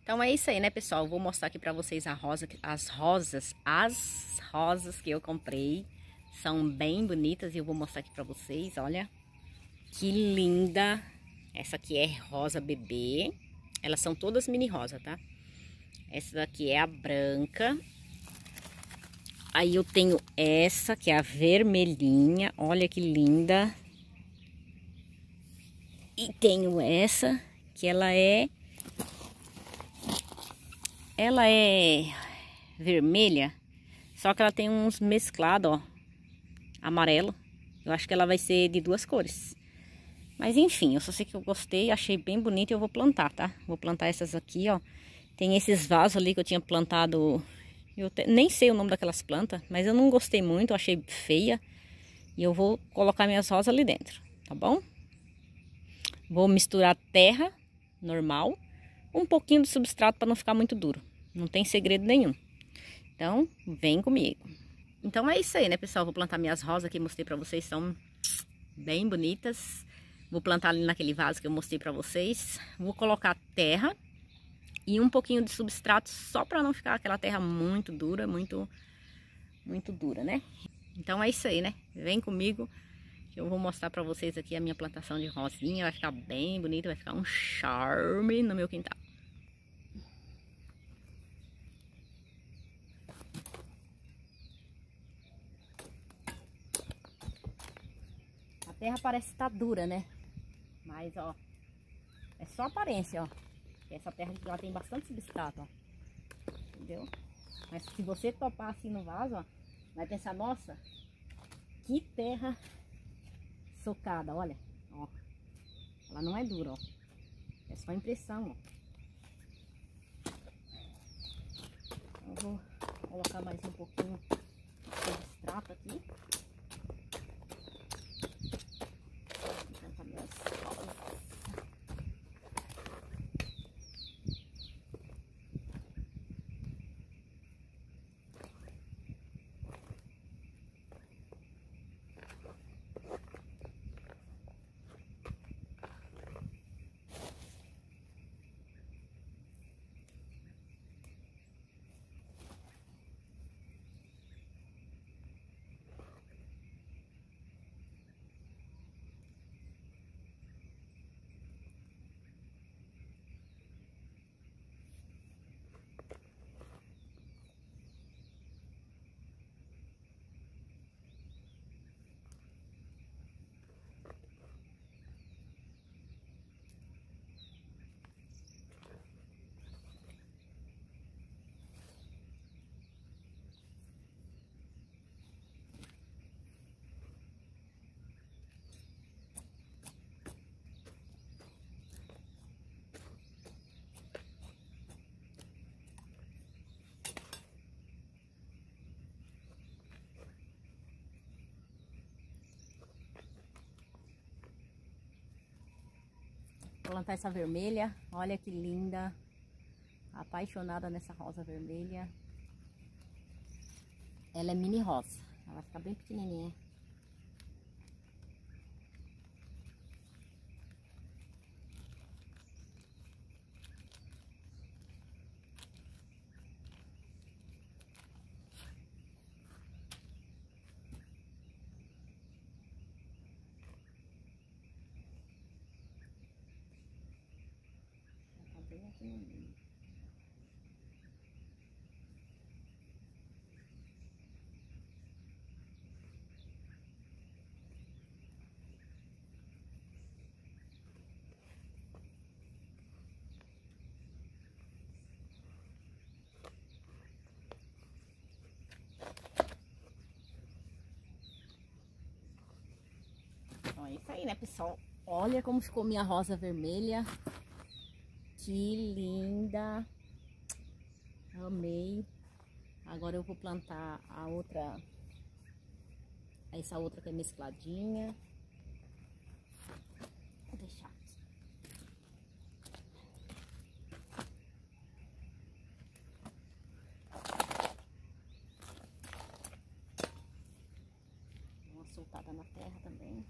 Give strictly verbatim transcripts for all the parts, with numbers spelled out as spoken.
Então é isso aí, né, pessoal? Eu vou mostrar aqui pra vocês a rosa, as rosas, as rosas que eu comprei. São bem bonitas e eu vou mostrar aqui pra vocês, olha. Que linda. Essa aqui é rosa bebê. Elas são todas mini rosa, tá? Essa daqui é a branca. Aí eu tenho essa, que é a vermelhinha. Olha que linda. E tenho essa, que ela é... Ela é vermelha, só que ela tem uns mesclados, ó, amarelo. Eu acho que ela vai ser de duas cores. Mas enfim, eu só sei que eu gostei, achei bem bonito e eu vou plantar, tá? Vou plantar essas aqui, ó. Tem esses vasos ali que eu tinha plantado. Eu te... nem sei o nome daquelas plantas, mas eu não gostei muito, eu achei feia. E eu vou colocar minhas rosas ali dentro, tá bom? Vou misturar terra normal, um pouquinho de substrato para não ficar muito duro. Não tem segredo nenhum. Então, vem comigo. Então é isso aí, né, pessoal? Vou plantar minhas rosas que eu mostrei pra vocês. São bem bonitas. Vou plantar ali naquele vaso que eu mostrei pra vocês. Vou colocar terra e um pouquinho de substrato só pra não ficar aquela terra muito dura, muito, muito dura, né? Então é isso aí, né? Vem comigo que eu vou mostrar pra vocês aqui a minha plantação de rosinha. Vai ficar bem bonito, vai ficar um charme no meu quintal. A terra parece estar dura, né? Mas, ó, é só aparência, ó. Essa terra aqui, ela tem bastante substrato, ó. Entendeu? Mas se você topar assim no vaso, ó, vai pensar, nossa, que terra socada, olha. Ó, ela não é dura, ó. É só impressão, ó. Eu vou colocar mais um pouquinho de substrato aqui. Vou plantar essa vermelha, olha que linda. Apaixonada nessa rosa vermelha. Ela é mini rosa, ela vai ficar bem pequenininha. Tá bem aqui no meio. Então é isso aí, né, pessoal? Olha como ficou minha rosa vermelha. Que linda. Amei. Agora eu vou plantar a outra. Essa outra que é mescladinha. Vou deixar aqui. Uma soltada na terra também.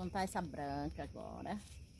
plantar essa branca agora.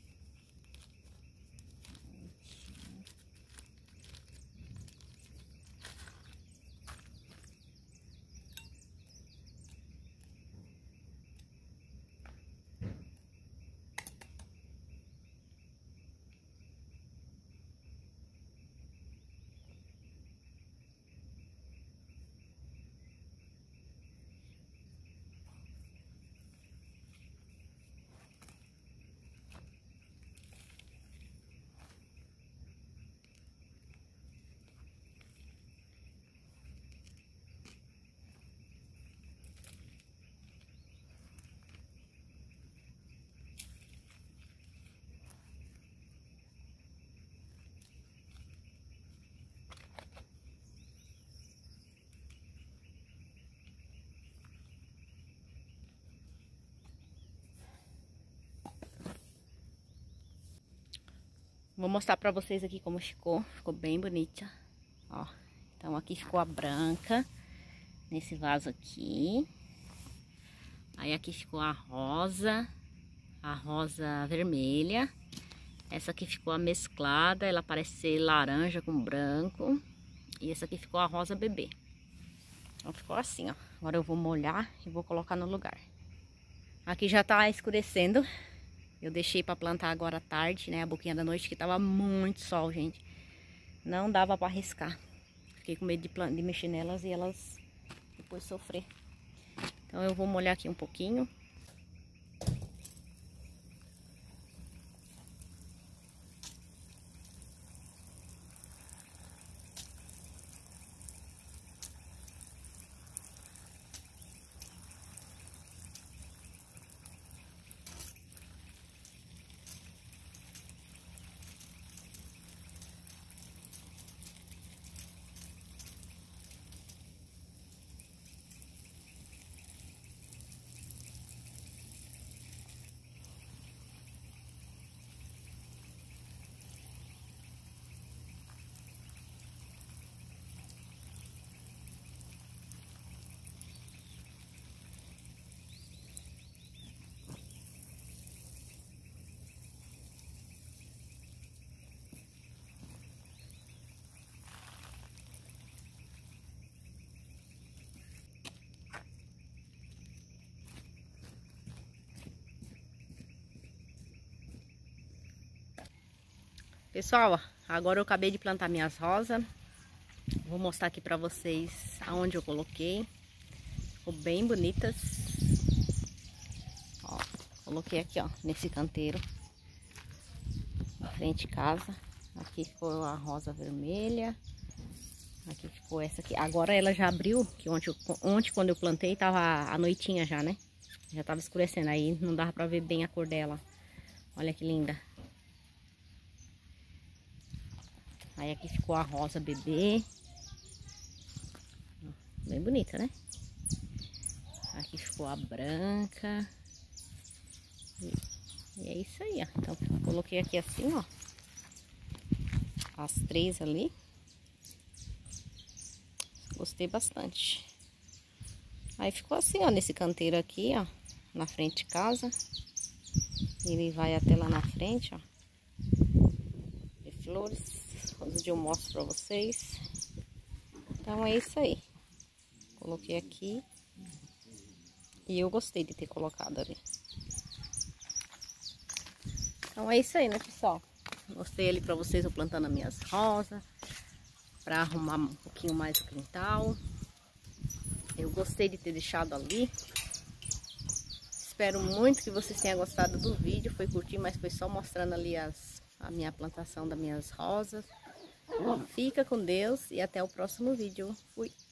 Vou mostrar pra vocês aqui como ficou. Ficou bem bonita. Ó, então aqui ficou a branca. Nesse vaso aqui. Aí aqui ficou a rosa. A rosa vermelha. Essa aqui ficou a mesclada. Ela parece ser laranja com branco. E essa aqui ficou a rosa bebê. Então ficou assim, ó. Agora eu vou molhar e vou colocar no lugar. Aqui já tá escurecendo. Eu deixei para plantar agora à tarde, né? A boquinha da noite, que tava muito sol, gente. Não dava para arriscar. Fiquei com medo de, de mexer nelas e elas depois sofrer. Então eu vou molhar aqui um pouquinho. Pessoal, ó, agora eu acabei de plantar minhas rosas. Vou mostrar aqui pra vocês aonde eu coloquei. Ficou bem bonitas. Ó, coloquei aqui, ó, nesse canteiro. Na frente de casa. Aqui ficou a rosa vermelha. Aqui ficou essa aqui. Agora ela já abriu, que ontem, ontem quando eu plantei tava a noitinha já, né? Já tava escurecendo, aí não dava pra ver bem a cor dela. Olha que linda. Aí aqui ficou a rosa bebê. Bem bonita, né? Aqui ficou a branca. E, e é isso aí, ó. Então, coloquei aqui assim, ó. As três ali. Gostei bastante. Aí ficou assim, ó. Nesse canteiro aqui, ó. Na frente de casa. Ele vai até lá na frente, ó. De flores. Outro dia eu mostro pra vocês. Então é isso aí. Coloquei aqui. E eu gostei de ter colocado ali. Então é isso aí, né, pessoal? Mostrei ali pra vocês eu plantando as minhas rosas. Pra arrumar um pouquinho mais o quintal. Eu gostei de ter deixado ali. Espero muito que vocês tenham gostado do vídeo. Foi curtir, mas foi só mostrando ali as, a minha plantação das minhas rosas. Fica com Deus e até o próximo vídeo. Fui!